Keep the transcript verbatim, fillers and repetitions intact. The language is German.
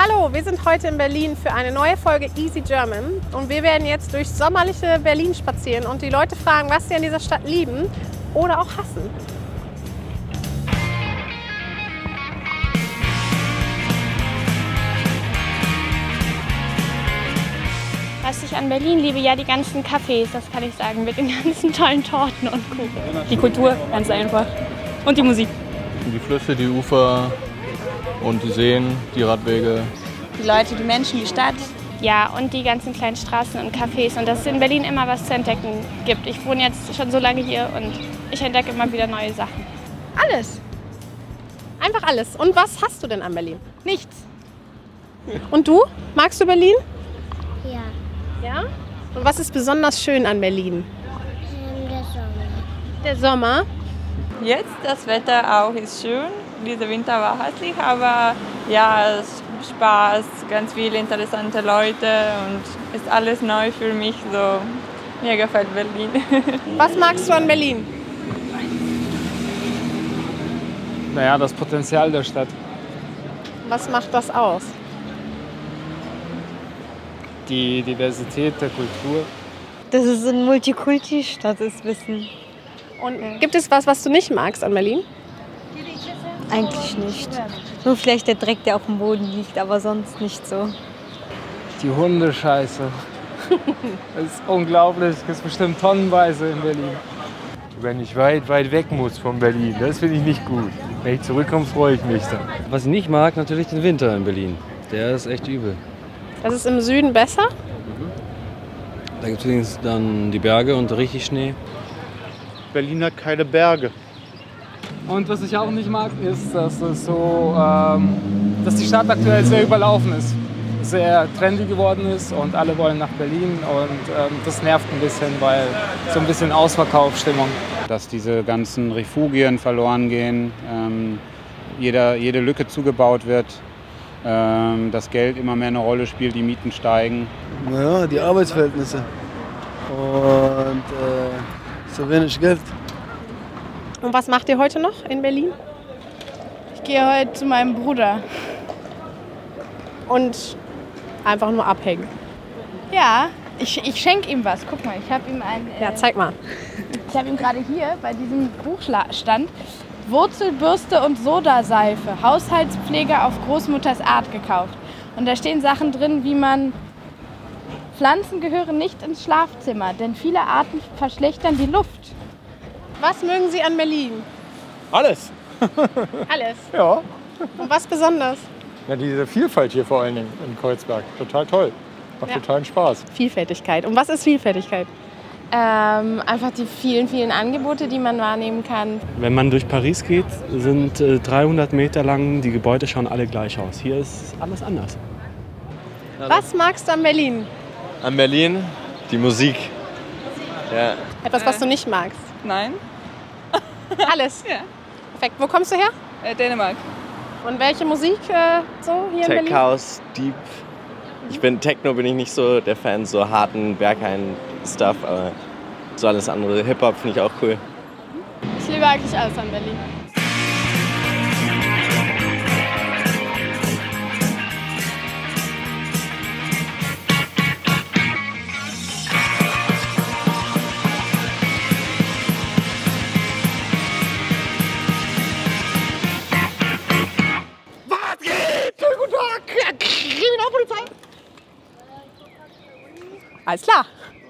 Hallo, wir sind heute in Berlin für eine neue Folge Easy German und wir werden jetzt durch sommerliche Berlin spazieren und die Leute fragen, was sie an dieser Stadt lieben oder auch hassen. Was ich an Berlin liebe, ja die ganzen Cafés, das kann ich sagen, mit den ganzen tollen Torten und Kuchen. Die Kultur, ganz einfach. Und die Musik. Die Flüsse, die Ufer und die Seen, die Radwege. Die Leute, die Menschen, die Stadt. Ja, und die ganzen kleinen Straßen und Cafés und dass es in Berlin immer was zu entdecken gibt. Ich wohne jetzt schon so lange hier und ich entdecke immer wieder neue Sachen. Alles. Einfach alles. Und was hast du denn an Berlin? Nichts. Und du? Magst du Berlin? Ja, Ja? Und was ist besonders schön an Berlin? ähm, der Sommer. Der Sommer. Jetzt das Wetter auch ist schön. Dieser Winter war hässlich, aber ja, es ist Spaß, ganz viele interessante Leute und ist alles neu für mich. So, mir gefällt Berlin. Was magst du an Berlin? Naja, das Potenzial der Stadt. Was macht das aus? Die Diversität der Kultur. Dass es eine Multikulti-Stadt ist, wissen. Und gibt es was, was du nicht magst an Berlin? Eigentlich nicht. Nur vielleicht der Dreck, der auf dem Boden liegt, aber sonst nicht so. Die Hundescheiße. Das ist unglaublich. Das ist bestimmt tonnenweise in Berlin. Wenn ich weit, weit weg muss von Berlin, das finde ich nicht gut. Wenn ich zurückkomme, freue ich mich dann. Was ich nicht mag, natürlich den Winter in Berlin. Der ist echt übel. Das ist im Süden besser? Da gibt es dann die Berge und richtig Schnee. Berlin hat keine Berge. Und was ich auch nicht mag, ist, dass es so, ähm, dass die Stadt aktuell sehr überlaufen ist. Sehr trendy geworden ist und alle wollen nach Berlin und ähm, das nervt ein bisschen, weil so ein bisschen Ausverkaufsstimmung. Dass diese ganzen Refugien verloren gehen, ähm, jeder, jede Lücke zugebaut wird, ähm, das Geld immer mehr eine Rolle spielt, die Mieten steigen. Naja, die Arbeitsverhältnisse und äh, so wenig Geld. Und was macht ihr heute noch in Berlin? Ich gehe heute zu meinem Bruder. Und einfach nur abhängen. Ja, ich, ich schenke ihm was. Guck mal, ich habe ihm ein. Äh, Ja, zeig mal. Ich habe ihm gerade hier bei diesem Buchstand Wurzelbürste und Sodaseife, Haushaltspflege auf Großmutters Art gekauft. Und da stehen Sachen drin, wie man Pflanzen gehören nicht ins Schlafzimmer, denn viele Arten verschlechtern die Luft. Was mögen Sie an Berlin? Alles. Alles. Ja. Und was besonders? Ja, diese Vielfalt hier vor allen Dingen in Kreuzberg. Total toll. Macht Ja. totalen Spaß. Vielfältigkeit. Und was ist Vielfältigkeit? Ähm, einfach die vielen, vielen Angebote, die man wahrnehmen kann. Wenn man durch Paris geht, sind äh, dreihundert Meter lang, die Gebäude schauen alle gleich aus. Hier ist alles anders. Was magst du an Berlin? An Berlin die Musik. Ja. Etwas, was du nicht magst? Nein? Alles? Ja. Perfekt. Wo kommst du her? Äh, Dänemark. Und welche Musik äh, so hier in Tech Berlin? House, Deep. Ich bin Techno, bin ich nicht so der Fan, so harten Berghain-Stuff, aber so alles andere. Hip-Hop finde ich auch cool. Ich liebe eigentlich alles an Berlin. Alles klar.